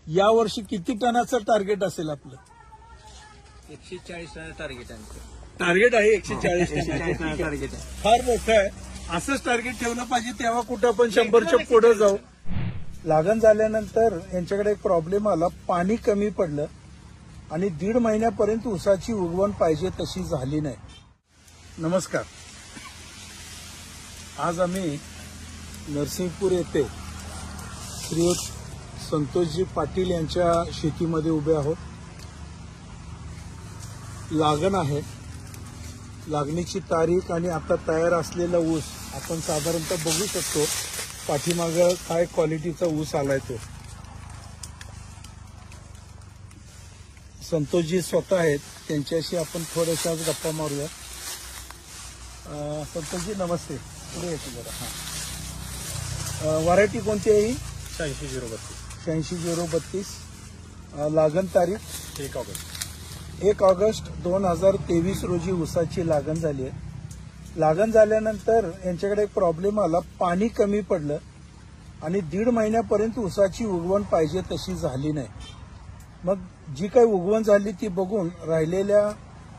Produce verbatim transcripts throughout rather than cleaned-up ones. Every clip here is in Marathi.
यावर्षी किती टनाचं टार्गेट असेल आपलं? एकशे चाळीस टन टार्गेट आहे. टार्गेट आहे एकशे चाळीस टन टार्गेट आहे. फार मोठं आहे. असंच टार्गेट ठेवलं पाहिजे, तेव्हा कुठं आपण शंभरच्या पुढे जाऊ. लागण झाल्यानंतर यांच्याकडे एक प्रॉब्लेम आला, पाणी कमी पडलं आणि दीड महिन्यापर्यंत ऊसाची उगवण पाहिजे तशी झाली नाही. नमस्कार. आज आम्ही नरसिंहपूर येथे श्री संतोषजी पाटील यांच्या शेतीमध्ये उभे आहोत. लागण आहे. लागणीची तारीख आणि आता तयार असलेला ऊस आपण साधारणतः बघू शकतो. पाठीमागं काय क्वालिटीचा ऊस आलाय तो. संतोषजी स्वतः आहेत, त्यांच्याशी आपण थोड्याशा गप्पा मारूया. संतोषजी नमस्ते. पुढे येतो जरा. हा, व्हरायटी कोणती आहे ही? शहाऐंशी झिरो बत्तीस. शहाऐंशी झिरो बत्तीस. लागण तारीख एक ऑगस्ट. एक ऑगस्ट दोन हजार तेवीस रोजी ऊसाची लागण झाली आहे. लागण झाल्यानंतर यांच्याकडे एक प्रॉब्लेम आला, पाणी कमी पडलं आणि दीड महिन्यापर्यंत ऊसाची उगवण पाहिजे तशी झाली नाही. मग जी काही उगवण झाली ती बघून राहिलेल्या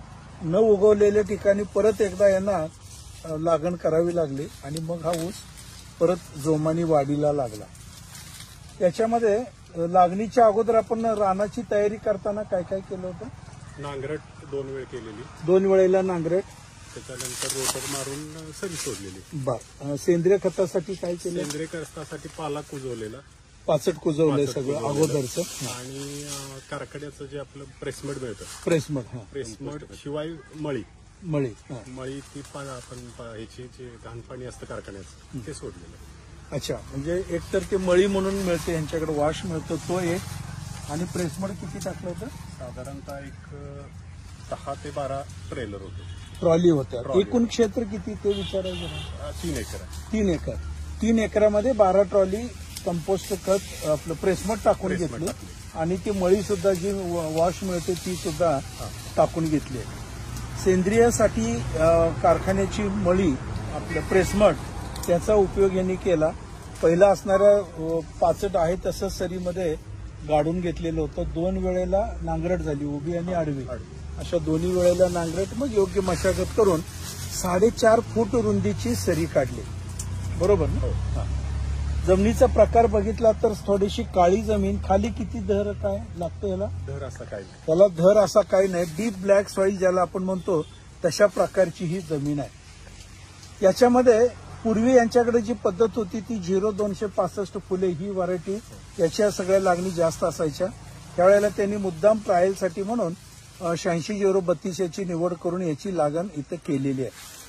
न उगवलेल्या ठिकाणी परत एकदा यांना लागण करावी लागली आणि मग हा ऊस परत जोमानी वाढीला लागला. त्याच्यामध्ये लागणीच्या अगोदर आपण रानाची तयारी करताना काय काय केलं होतं? नांगरट दोन वेळ केलेली. दोन वेळेला नांगरट, त्याच्यानंतर रोटर मारून सरी सोडलेली. बर. सेंद्रिय खतासाठी काय केलं? सेंद्रिय खतासाठी पाला कुजवलेला, पाचट कुजवलंय सगळं अगोदरचं. आणि कारखान्याचं जे आपलं प्रेसमड मिळतं, प्रेसमड. हा, प्रेसमड शिवाय मळी मळी. मळी ती आपण ह्याची जे घाणपाणी असतं कारखान्याचं ते सोडलेलं. अच्छा, म्हणजे एकतर ते मळी म्हणून मिळते, यांच्याकडे वाश मिळतो तो एक. आणि प्रेसमड किती टाकलं होतं? साधारणतः एक दहा ते बारा ट्रेलर होते, ट्रॉली होत्या. एकूण क्षेत्र किती ते विचारायचं? तीन एकर. तीन एकर. तीन एकरामध्ये बारा ट्रॉली कंपोस्ट खत आपलं प्रेसमड टाकून घेतली आणि ती मळी सुद्धा जी वॉश मिळते ती सुद्धा टाकून घेतली. सेंद्रियसाठी कारखान्याची मळी आपलं प्रेसमड त्याचा उपयोग यांनी केला. पहिला असणाऱ्या पाचट आहे तसं सरीमध्ये गाडून घेतलेलं होतं. दोन वेळेला नांगरट झाली, उभी आणि आडवी, अशा दोन्ही वेळेला नांगरट. मग योग्य मशागत करून साडेचार फूट रुंदीची सरी काढली. बरोबर ना? जमिनीचा प्रकार बघितला तर थोडीशी काळी जमीन. खाली किती धर काय लागतं याला? धर असा काय नाही. त्याला धर असा काही नाही. डीप ब्लॅक सॉइल ज्याला आपण म्हणतो तशा प्रकारची ही जमीन आहे. याच्यामध्ये पूर्वी यांच्याकडे जी पद्धत होती ती झिरो दोनशे पासष्ट फुले ही व्हरायटी, याच्या सगळ्या लागणी जास्त असायच्या. त्यावेळेला त्यांनी मुद्दाम ट्रायलसाठी म्हणून शहाऐंशी झिरो बत्तीस याची निवड करून याची लागण इथं केलेली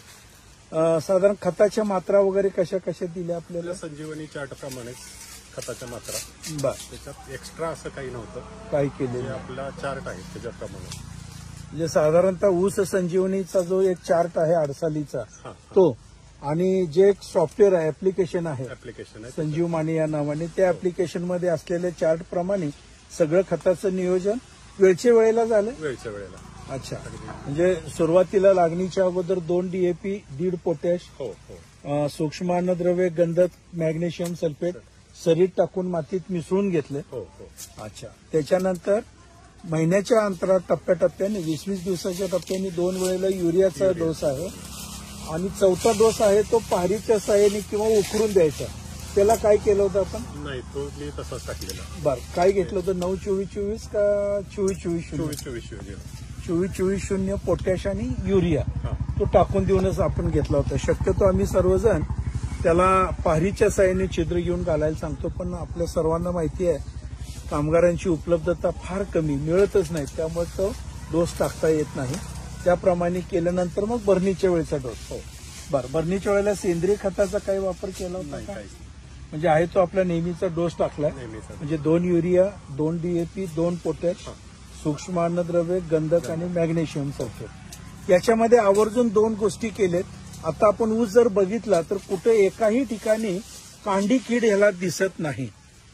आहे. साधारण खताच्या मात्रा वगैरे कशा कशा दिल्या आपल्याला? संजीवनी चार्ट प्रमाणे खताच्या मात्रा. बर. त्याच्यात एक्स्ट्रा असं काही नव्हतं, काय केलेलं? आपला चार्ट आहे त्याच्याप्रमाणे. म्हणजे साधारणतः ऊस संजीवनीचा जो एक चार्ट आहे अडसालीचा तो, आणि जे एक सॉफ्टवेअर आहे, ऍप्लिकेशन आहे, ऍप्लिकेशन आहे संजीव माने या नावाने, त्या ऍप्लिकेशनमध्ये असलेल्या चार्ट प्रमाणे सगळं खताचं नियोजन वेळच्या वेळेला झालं. वेळच्या वेळेला. अच्छा, म्हणजे सुरुवातीला लागणीच्या अगोदर दोन डीएपी, दीड पोटॅश, हो हो, सूक्ष्म अन्नद्रव्य, गंधक, मॅग्नेशियम सल्फेट सरीत टाकून मातीत मिसळून घेतले. हो हो. अच्छा, त्याच्यानंतर महिन्याच्या अंतरात टप्प्याटप्प्याने वीस वीस दिवसाच्या टप्प्याने दोन वेळेला युरियाचा डोस आहे आणि चौथा डोस आहे तो पहारीच्या साहाय्याने किंवा उकरून द्यायचा. त्याला काय केलं होतं आपण? नाही, तो मी तसाच टाकलेला. बर. काय घेतलं होतं? नऊ चोवीस चोवीस का चोवीस चोवीस शून्य? चोवीस चोवीस शून्य. चोवीस चोवीस शून्य पोटॅश आणि युरिया तो टाकून देऊनच आपण घेतला होता. शक्यतो आम्ही सर्वजण त्याला पहारीच्या साहाय्याने छिद्र घेऊन घालायला सांगतो, पण आपल्या सर्वांना माहिती आहे कामगारांची उपलब्धता फार कमी, मिळतच नाही, त्यामुळे तो डोस टाकता येत नाही. त्याप्रमाणे केल्यानंतर मग भरणीच्या वेळेचा डोस. हो. बरं. भरणीच्या वेळेला सेंद्रिय खताचा काही वापर केला होता का? म्हणजे आहे तो आपला नेहमीचा डोस टाकलाय. म्हणजे दोन युरिया, दोन डीएपी, दोन पोटॅश, सूक्ष्म अन्नद्रव्य, गंधक आणि मॅग्नेशियम सल्फेट. याच्यामध्ये आवर्जून दोन गोष्टी केलेत. आता आपण ऊस जर बघितला तर कुठे एकाही ठिकाणी कांडी कीड ह्याला दिसत नाही.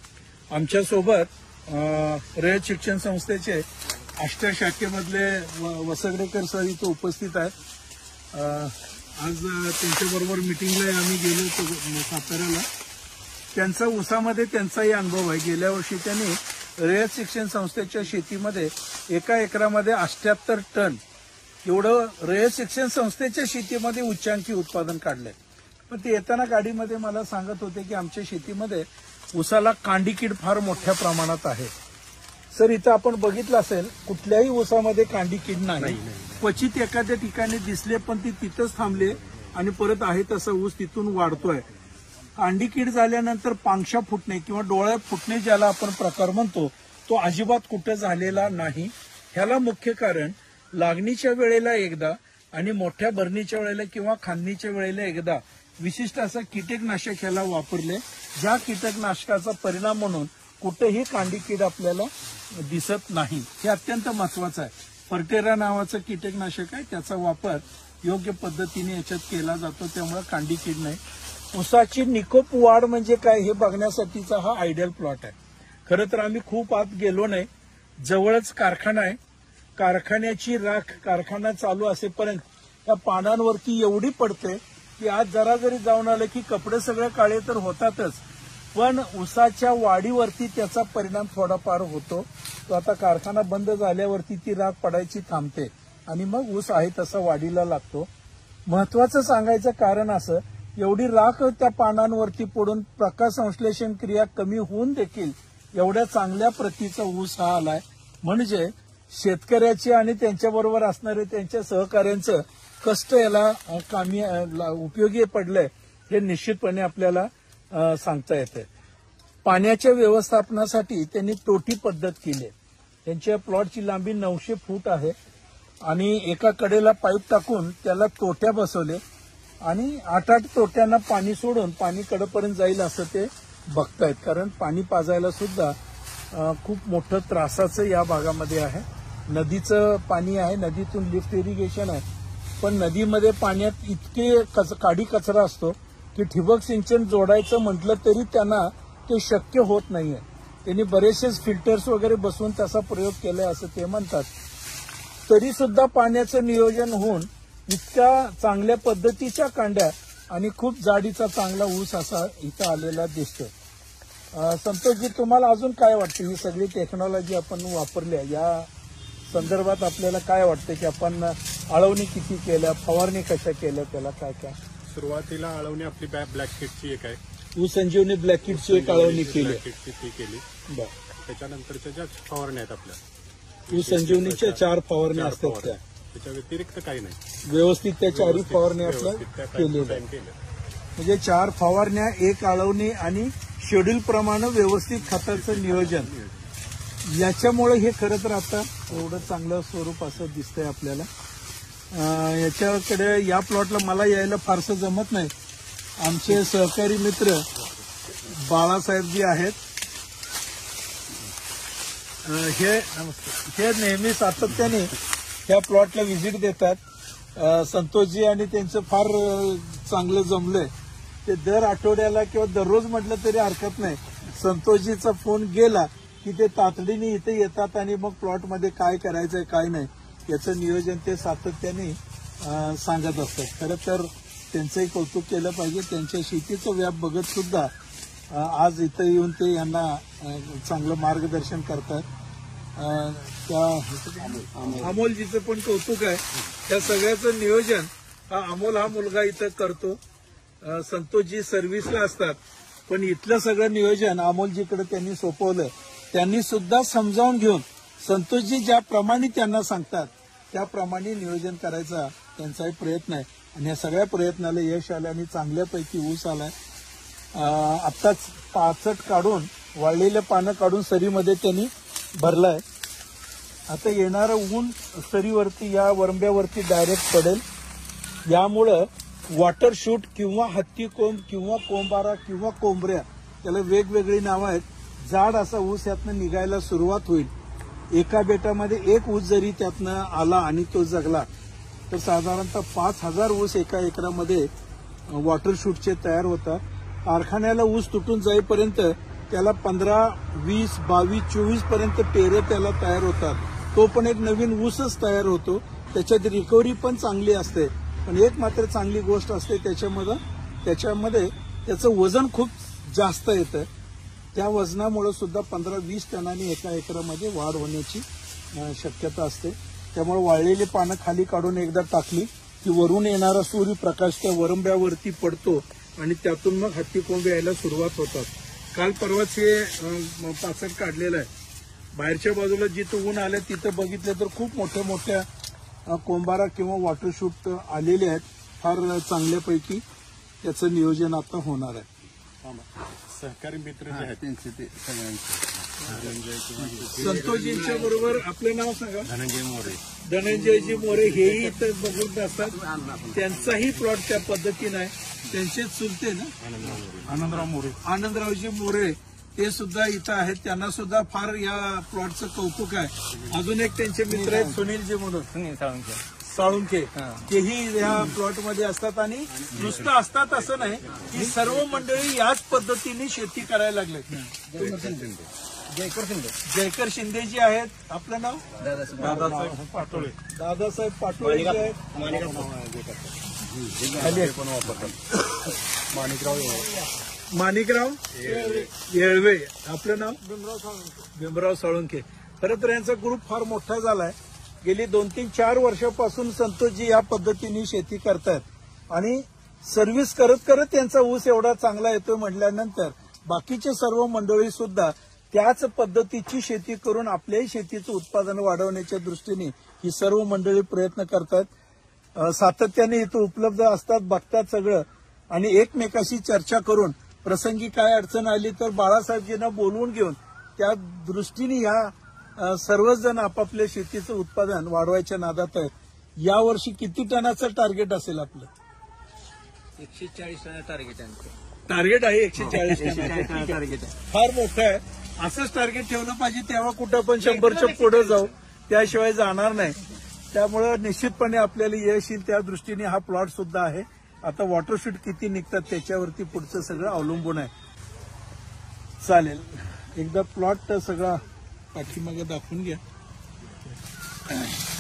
आमच्यासोबत रयत शिक्षण संस्थेचे अष्टशाखेमधले वसगडेकर सर इथं उपस्थित आहेत. आज त्यांच्याबरोबर मिटिंगला आम्ही गेलो होतो साताऱ्याला. त्यांचा ऊसामध्ये त्यांचाही अनुभव आहे. गेल्या वर्षी त्यांनी रयत शिक्षण संस्थेच्या शेतीमध्ये एका एकरामध्ये अठ्ठ्याहत्तर टन एवढं रयत शिक्षण संस्थेच्या शेतीमध्ये उच्चांकी उत्पादन काढलंय. पण ते येताना गाडीमध्ये मला सांगत होते की आमच्या शेतीमध्ये ऊसाला कांडी कीड फार मोठ्या प्रमाणात आहे. सर, इथं आपण बघितलं असेल कुठल्याही ऊसामध्ये कांडी कीड नाही. क्वचित एखाद्या ठिकाणी दिसले पण ती तिथंच थांबले आणि परत आहे तसा ऊस तिथून वाढतोय. कांडी कीड झाल्यानंतर पांगशा फुटणे किंवा डोळ्यात फुटणे ज्याला आपण प्रकार म्हणतो तो अजिबात कुठं झालेला नाही. ह्याला मुख्य कारण लागणीच्या वेळेला एकदा आणि मोठ्या भरणीच्या वेळेला किंवा खांदणीच्या वेळेला एकदा विशिष्ट असं कीटकनाशक ह्याला वापरले, ज्या कीटकनाशकाचा परिणाम म्हणून कुठेही कांडी कीड आपल्याला दिसत नाही. हे अत्यंत महत्वाचं आहे. फर्टेरा नावाचं कीटकनाशक आहे, त्याचा वापर योग्य पद्धतीने याच्यात केला जातो, त्यामुळे कांडी कीड नाही. ऊसाची निकोप वाढ म्हणजे काय हे बघण्यासाठीचा हा आयडियल प्लॉट आहे. खरं तर आम्ही खूप आत गेलो नाही, जवळच कारखाना आहे. कारखान्याची राख कारखाना चालू असेपर्यंत त्या पानांवरती एवढी पडते की आज जरा जरी जाऊन आलं की कपडे सगळे काळे तर होतातच, पण ऊसाच्या वाढीवरती त्याचा परिणाम थोडाफार होतो. तो आता कारखाना बंद झाल्यावरती ती राख पडायची थांबते आणि मग ऊस आहे तसा वाढीला लागतो. महत्वाचं सांगायचं कारण असं, एवढी राख त्या पानांवरती पडून प्रकाश संश्लेषण क्रिया कमी होऊन देखील एवढ्या चांगल्या प्रतीचा ऊस हा आलाय. म्हणजे शेतकऱ्याचे आणि त्यांच्याबरोबर असणारे त्यांच्या सहकाऱ्यांचं कष्ट याला कामी उपयोगी पडलंय हे निश्चितपणे आपल्याला सांगता येते. पाण्याच्या व्यवस्थापनासाठी त्यांनी टोटी पद्धत केली. त्यांच्या प्लॉटची लांबी नऊशे फूट आहे आणि एका कडेला पाईप टाकून त्याला तोट्या बसवले आणि आठ आठ तोट्यांना पाणी सोडून पाणी कडेपर्यंत जाईल असं ते बघतायत. कारण पाणी पाजायला सुद्धा खूप मोठं त्रासाचं या भागामध्ये आहे. नदीचं पाणी आहे, नदीतून लिफ्ट इरिगेशन आहे, पण नदीमध्ये पाण्यात इतके कच काडी कचरा असतो की ठिबक सिंचन जोडायचं म्हटलं तरी त्यांना ते शक्य होत नाहीये. त्यांनी बरेचसे फिल्टर्स वगैरे बसवून त्याचा प्रयोग केलाय असं ते म्हणतात. तरी सुद्धा पाण्याचं नियोजन होऊन इतक्या चांगल्या पद्धतीच्या कांड्या आणि खूप जाडीचा चांगला ऊस असा इथं आलेला दिसतो. संतोषजी, तुम्हाला अजून काय वाटतं? ही सगळी टेक्नॉलॉजी आपण वापरली या संदर्भात आपल्याला काय वाटतं की आपण आळवणी किती केल्या, फवारणी कशा केल्या, त्याला काय काय? सुरुवातीला आळवणी आपली ब्लॅक किटची एक आहे, ऊस संजीवनी ब्लॅक किटची एक आळवणी केली, ती केली. त्याच्यानंतरच्या ज्या फवारण्या आहेत आपल्या ऊस संजीवनीच्या चार फवारण्या असतात त्या, त्याच्या व्यतिरिक्त काही नाही. व्यवस्थित त्या चारही फवारण्या आपल्या केलेल्या. म्हणजे चार फवारण्या, एक आळवणी आणि शेड्यूल प्रमाणे व्यवस्थित खताचं नियोजन, याच्यामुळे हे खरं तर आता एवढं चांगलं स्वरूप असं दिसतंय आपल्याला. याच्याकडे या प्लॉटला मला यायला फारसं जमत नाही. आमचे सहकारी मित्र बाळासाहेब जी आहेत हे हे नेहमी सातत्याने ह्या प्लॉटला व्हिजिट देतात. संतोषजी आणि त्यांचं फार चांगलं जमलंय. ते दर आठवड्याला किंवा दररोज म्हटलं तरी हरकत नाही, संतोषजीचा फोन गेला की ते तातडीने इथे येतात आणि मग प्लॉटमध्ये काय करायचंय काय नाही याचं नियोजन ते सातत्याने सांगत असतात. खरं तर त्यांचंही कौतुक केलं पाहिजे. त्यांच्या शेतीचा व्याप बघत सुद्धा आज इथं येऊन ते यांना चांगलं मार्गदर्शन करतात. त्या अमोलजीचं पण कौतुक आहे. त्या सगळ्याचं नियोजन हा अमोल हा मुलगा इथं करतो. संतोषजी सर्व्हिसला असतात पण इथलं सगळं नियोजन अमोलजीकडे त्यांनी सोपवलं. त्यांनी सुद्धा समजावून घेऊन संतोषजी ज्याप्रमाणे त्यांना सांगतात त्याप्रमाणे नियोजन करायचा त्यांचाही प्रयत्न आहे आणि या सगळ्या प्रयत्नाला यश आलं आणि चांगल्यापैकी ऊस आलाय. आत्ताच पाचट काढून वाळलेल्या पानं काढून सरीमध्ये त्यांनी भरलाय. आता येणारं ऊन सरीवरती या वरंब्यावरती डायरेक्ट पडेल. यामुळं वॉटर शूट किंवा हत्ती कोंब किंवा कोंबारा किंवा कोंबऱ्या, त्याला वेगवेगळी नावं आहेत, जाड असा ऊस यातनं निघायला सुरुवात होईल. एका बेटामध्ये एक ऊस जरी त्यातनं आला आणि तो जगला तर साधारणतः पाच हजार ऊस एका एकरामध्ये वॉटर शूटचे तयार होतात. कारखान्याला ऊस तुटून जाईपर्यंत त्याला पंधरा वीस बावीस चोवीस पर्यंत पेरे त्याला तयार होतात. तो पण एक नवीन ऊसच तयार होतो. त्याच्यात रिकव्हरी पण चांगली असते. पण एक मात्र चांगली गोष्ट असते त्याच्यामध्ये त्याच्यामध्ये त्याचं वजन खूप जास्त येतं. त्या वजनामुळे सुद्धा पंधरा वीस टनांनी एका एकरामध्ये वाढ होण्याची अं, शक्यता असते. त्यामुळे वाळलेली पानं खाली काढून एकदा टाकली की वरून येणारा सूर्यप्रकाश त्या वरंब्यावरती पडतो आणि त्यातून मग हत्ती कोंबे यायला सुरुवात होतात. काल परवाच हे अं, पाचट काढलेलं आहे. बाहेरच्या बाजूला जिथं ऊन आलं तिथं बघितलं तर खूप मोठ्या मोठ्या अं, कोंबारा किंवा वॉटरशूट आलेले आहेत. फार चांगल्यापैकी त्याचं नियोजन आता होणार आहे. सहकारी मित्र जे आहेत त्यांचे ते संतोषजींच्या बरोबर आपलं नाव सांगा. धनंजय मोरे. धनंजयजी मोरे हेही इथं बघून असतात. त्यांचाही प्लॉट त्या पद्धतीनं आहे. त्यांचेच चुलते ना आनंदराव मोरे. आनंदरावजी मोरे ते सुद्धा इथं आहेत. त्यांना सुद्धा फार या प्लॉटचं कौतुक आहे. अजून एक त्यांचे मित्र आहेत सुनीलजी म्हणून सुनील साळुंखे. साळुंखे तेही या प्लॉटमध्ये असतात. आणि नुसतं असतात असं नाही की सर्व मंडळी याच पद्धतीने शेती करायला लागले. जयकर शिंदे. जयकर शिंदे जी आहेत. आपलं नाव दादासाहेब पाटोळे. दादासाहेब पाटोळे जे आहेत. खाली आहे. पण वापरतात. माणिकराव माणिकराव येळवे. आपलं नाव भीमराव साळुंखे. खरं तर यांचा ग्रुप फार मोठा झालाय. गेली दोन तीन चार वर्षापासून संतोषजी या पद्धतीने शेती करतायत आणि सर्व्हिस करत करत त्यांचा ऊस एवढा चांगला येतोय म्हटल्यानंतर बाकीचे सर्व मंडळी सुद्धा त्याच पद्धतीची शेती करून आपल्याही शेतीचं उत्पादन वाढवण्याच्या दृष्टीने ही सर्व मंडळी प्रयत्न करतात. सातत्याने इथं उपलब्ध असतात, बघतात सगळं आणि एकमेकाशी चर्चा करून प्रसंगी काय अडचण आली तर बाळासाहेबजींना बोलवून घेऊन त्या दृष्टीने या सर्वच जण आपापल्या शेतीचं उत्पादन वाढवायच्या नादात आहेत. यावर्षी किती टनाचं टार्गेट असेल आपलं? एकशे चाळीस टन टार्गेट आहे आमचं. टार्गेट आहे एकशे चाळीस एकशे चाळीस टन. टन टार्गेट आहे. फार मोठं आहे. असंच टार्गेट ठेवलं पाहिजे तेव्हा कुठं पण शंभरच्या पुढे जाऊ, त्याशिवाय जाणार नाही. त्यामुळं निश्चितपणे आपल्याला यश येईल त्या दृष्टीने हा प्लॉट सुद्धा आहे. आता वॉटरशूट किती निघतात त्याच्यावरती पुढचं सगळं अवलंबून आहे. चालेल, एकदा प्लॉट सगळा पाठीमागे दाखवून घ्या.